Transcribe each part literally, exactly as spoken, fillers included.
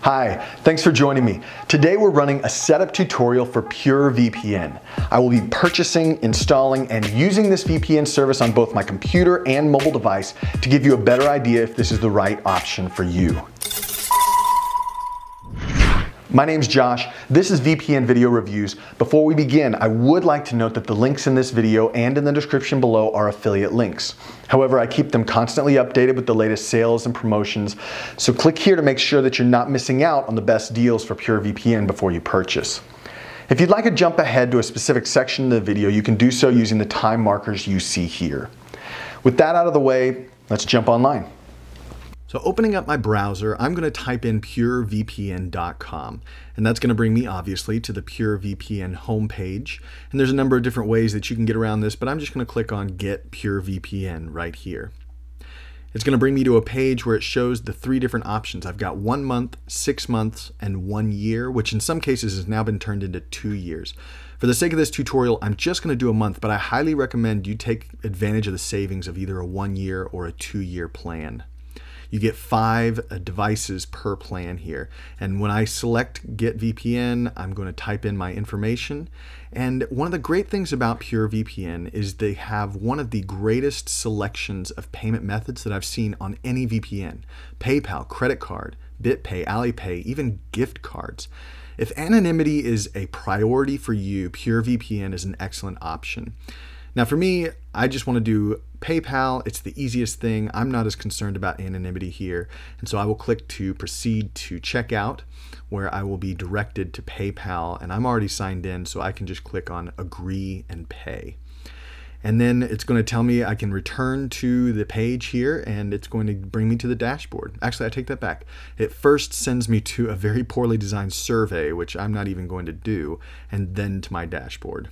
Hi, thanks for joining me. Today we're running a setup tutorial for PureVPN. I will be purchasing, installing, and using this V P N service on both my computer and mobile device to give you a better idea if this is the right option for you. My name's Josh, this is V P N Video Reviews. Before we begin, I would like to note that the links in this video and in the description below are affiliate links. However, I keep them constantly updated with the latest sales and promotions, so click here to make sure that you're not missing out on the best deals for PureVPN before you purchase. If you'd like to jump ahead to a specific section of the video, you can do so using the time markers you see here. With that out of the way, let's jump online. So opening up my browser, I'm going to type in pure V P N dot com, and that's going to bring me obviously to the PureVPN homepage. And there's a number of different ways that you can get around this, but I'm just going to click on Get PureVPN right here. It's going to bring me to a page where it shows the three different options. I've got one month, six months, and one year, which in some cases has now been turned into two years. For the sake of this tutorial, I'm just going to do a month, but I highly recommend you take advantage of the savings of either a one year or a two year plan. You get five uh, devices per plan here. And when I select Get V P N, I'm going to type in my information. And one of the great things about PureVPN is they have one of the greatest selections of payment methods that I've seen on any V P N. PayPal, credit card, BitPay, Alipay, even gift cards. If anonymity is a priority for you, PureVPN is an excellent option. Now for me, I just want to do PayPal. It's the easiest thing. I'm not as concerned about anonymity here. And so I will click to proceed to checkout, where I will be directed to PayPal. And I'm already signed in, so I can just click on agree and pay. And then it's going to tell me I can return to the page here, and it's going to bring me to the dashboard. Actually, I take that back. It first sends me to a very poorly designed survey, which I'm not even going to do, and then to my dashboard.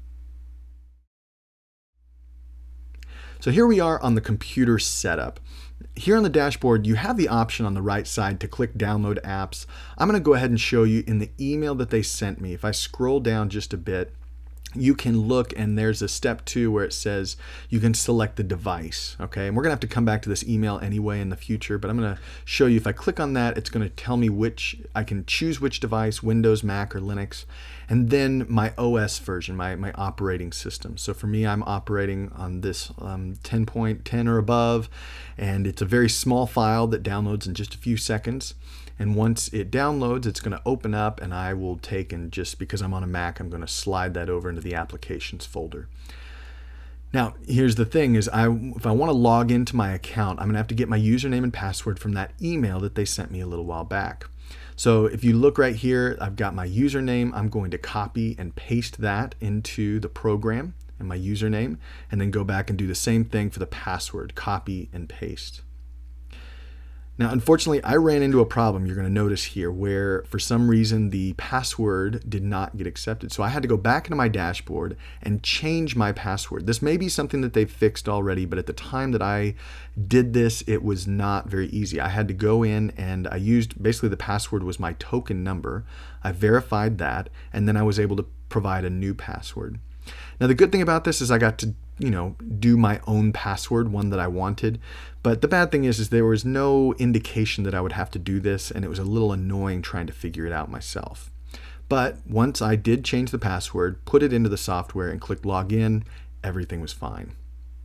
So here we are on the computer setup. Here on the dashboard, you have the option on the right side to click download apps. I'm going to go ahead and show you in the email that they sent me. If I scroll down just a bit, you can look, and there's a step two where it says you can select the device. Okay, and we're gonna have to come back to this email anyway in the future, but I'm gonna show you, if I click on that, it's gonna tell me which, I can choose which device, Windows, Mac, or Linux, and then my O S version, my, my operating system. So for me, I'm operating on this um, ten point ten or above, and it's a very small file that downloads in just a few seconds. And once it downloads, it's going to open up, and I will take, and just because I'm on a Mac, I'm going to slide that over into the applications folder. Now, here's the thing is, I, if I want to log into my account, I'm going to have to get my username and password from that email that they sent me a little while back. So if you look right here, I've got my username. I'm going to copy and paste that into the program and my username, and then go back and do the same thing for the password, copy and paste. Now, unfortunately, I ran into a problem you're going to notice here where for some reason the password did not get accepted. So I had to go back into my dashboard and change my password. This may be something that they've fixed already, but at the time that I did this, it was not very easy. I had to go in, and I used, basically the password was my token number. I verified that, and then I was able to provide a new password. Now, the good thing about this is I got to, you know, do my own password, one that I wanted. But the bad thing is, is there was no indication that I would have to do this, and it was a little annoying trying to figure it out myself. But once I did change the password, put it into the software, and click login, everything was fine.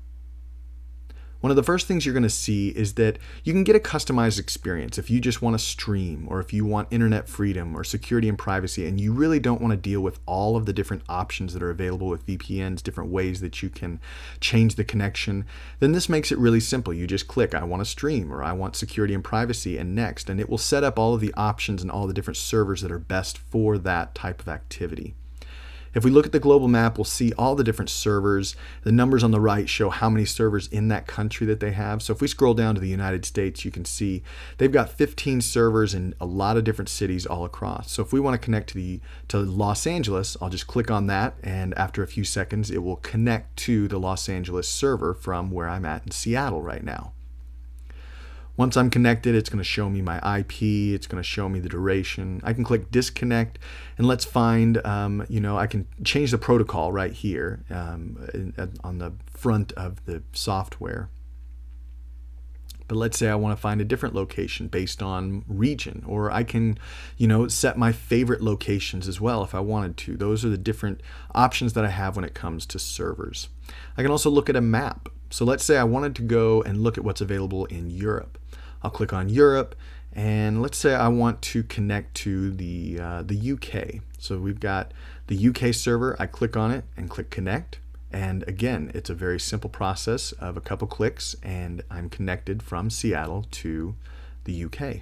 One of the first things you're going to see is that you can get a customized experience if you just want to stream, or if you want internet freedom or security and privacy, and you really don't want to deal with all of the different options that are available with V P Ns, different ways that you can change the connection. Then this makes it really simple. You just click, I want to stream, or I want security and privacy, and next, and it will set up all of the options and all the different servers that are best for that type of activity. If we look at the global map, we'll see all the different servers. The numbers on the right show how many servers in that country that they have. So if we scroll down to the United States, you can see they've got fifteen servers in a lot of different cities all across. So if we want to connect to the to Los Angeles, I'll just click on that, and after a few seconds, it will connect to the Los Angeles server from where I'm at in Seattle right now. Once I'm connected, it's going to show me my I P, it's going to show me the duration. I can click disconnect, and let's find, um, you know, I can change the protocol right here um, in, on the front of the software. But let's say I want to find a different location based on region, or I can, you know, set my favorite locations as well if I wanted to. Those are the different options that I have when it comes to servers. I can also look at a map. So let's say I wanted to go and look at what's available in Europe. I'll click on Europe, and let's say I want to connect to the, uh, the U K. So we've got the U K server. I click on it and click connect. And again, it's a very simple process of a couple clicks, and I'm connected from Seattle to the U K.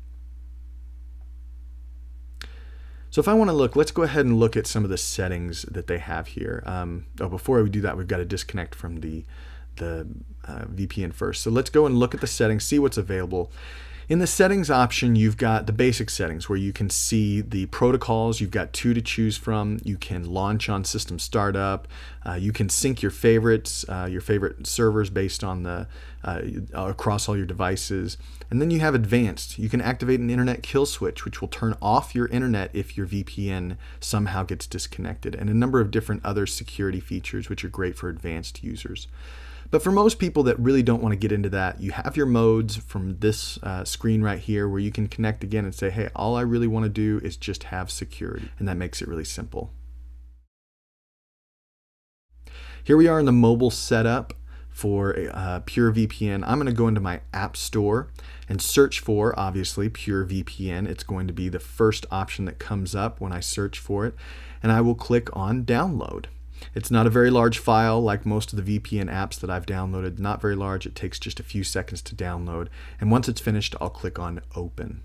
So if I want to look, let's go ahead and look at some of the settings that they have here. Um, oh, before we do that, we've got to disconnect from the, the uh, V P N first. So let's go and look at the settings, see what's available. In the settings option, you've got the basic settings where you can see the protocols. You've got two to choose from. You can launch on system startup. Uh, you can sync your favorites, uh, your favorite servers based on the uh, across all your devices. And then you have advanced. You can activate an internet kill switch, which will turn off your internet if your V P N somehow gets disconnected, and a number of different other security features, which are great for advanced users. But for most people that really don't want to get into that, you have your modes from this uh, screen right here where you can connect again and say, hey, all I really want to do is just have security. And that makes it really simple. Here we are in the mobile setup for uh, PureVPN. I'm going to go into my app store and search for, obviously, PureVPN. It's going to be the first option that comes up when I search for it. And I will click on download. It's not a very large file like most of the V P N apps that I've downloaded. Not very large. It takes just a few seconds to download. And once it's finished, I'll click on open.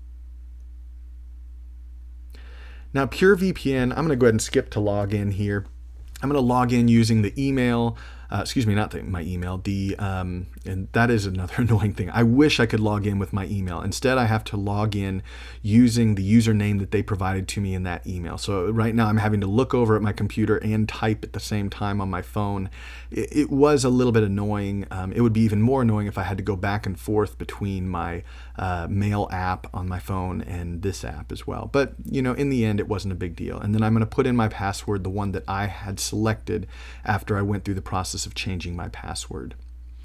Now PureVPN, I'm going to go ahead and skip to log in here. I'm going to log in using the email, uh, excuse me, not the, my email, the, um, and that is another annoying thing. I wish I could log in with my email. Instead, I have to log in using the username that they provided to me in that email. So right now I'm having to look over at my computer and type at the same time on my phone. It, it was a little bit annoying. Um, it would be even more annoying if I had to go back and forth between my uh, mail app on my phone and this app as well. But, you know, in the end, it wasn't a big deal. And then I'm going to put in my password, the one that I had selected after I went through the process of changing my password.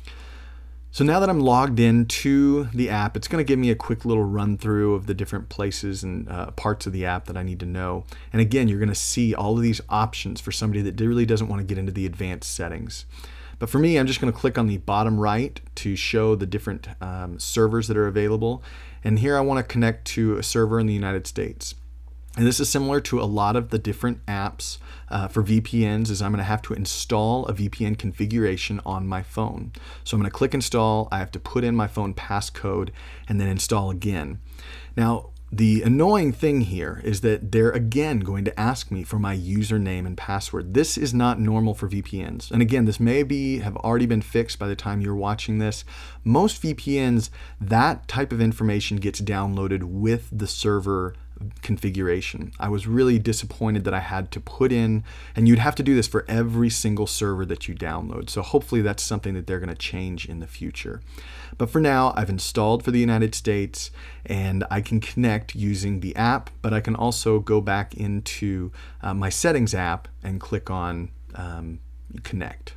So now that I'm logged into the app, it's going to give me a quick little run through of the different places and uh, parts of the app that I need to know. And again, you're going to see all of these options for somebody that really doesn't want to get into the advanced settings. But for me, I'm just going to click on the bottom right to show the different um, servers that are available. And here I want to connect to a server in the United States. And this is similar to a lot of the different apps uh, for V P Ns, is I'm going to have to install a V P N configuration on my phone. So I'm going to click install, I have to put in my phone passcode, and then install again. Now, the annoying thing here is that they're again going to ask me for my username and password. This is not normal for V P Ns. And again, this may be have already been fixed by the time you're watching this. Most V P Ns, that type of information gets downloaded with the server configuration. I was really disappointed that I had to put in, and you'd have to do this for every single server that you download. So hopefully that's something that they're going to change in the future. But for now, I've installed for the United States, and I can connect using the app, but I can also go back into uh, my settings app and click on um, connect.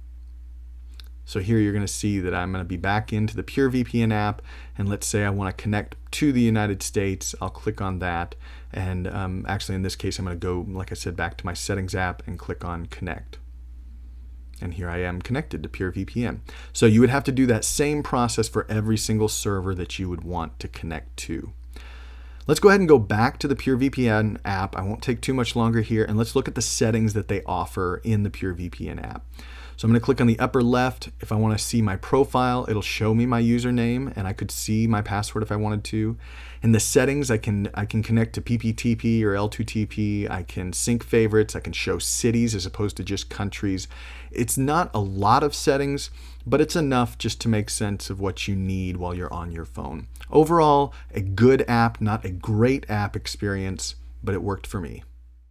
So here you're going to see that I'm going to be back into the PureVPN app, and let's say I want to connect to the United States. I'll click on that, and um, actually in this case I'm going to go, like I said, back to my settings app and click on connect. And here I am connected to PureVPN. So you would have to do that same process for every single server that you would want to connect to. Let's go ahead and go back to the PureVPN app. I won't take too much longer here, and let's look at the settings that they offer in the PureVPN app. So I'm going to click on the upper left. If I want to see my profile, it'll show me my username, and I could see my password if I wanted to. In the settings, I can I can connect to P P T P or L two T P. I can sync favorites. I can show cities as opposed to just countries. It's not a lot of settings, but it's enough just to make sense of what you need while you're on your phone. Overall, a good app, not a great app experience, but it worked for me.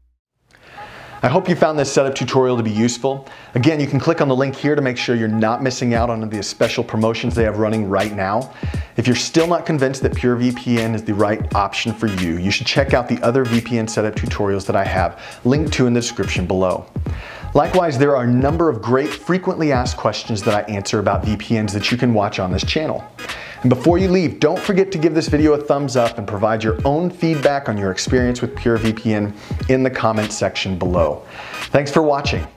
I hope you found this setup tutorial to be useful. Again, you can click on the link here to make sure you're not missing out on the special promotions they have running right now. If you're still not convinced that PureVPN is the right option for you, you should check out the other V P N setup tutorials that I have linked to in the description below. Likewise, there are a number of great frequently asked questions that I answer about V P Ns that you can watch on this channel. And before you leave, don't forget to give this video a thumbs up and provide your own feedback on your experience with PureVPN in the comments section below. Thanks for watching.